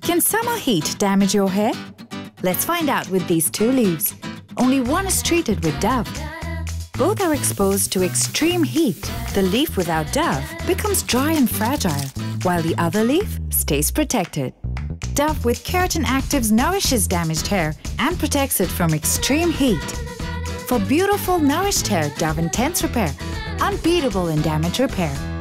Can summer heat damage your hair? Let's find out with these two leaves. Only one is treated with Dove. Both are exposed to extreme heat. The leaf without Dove becomes dry and fragile, while the other leaf stays protected. Dove with Keratin Actives nourishes damaged hair and protects it from extreme heat. For beautiful, nourished hair, Dove Intense Repair, unbeatable in damage repair.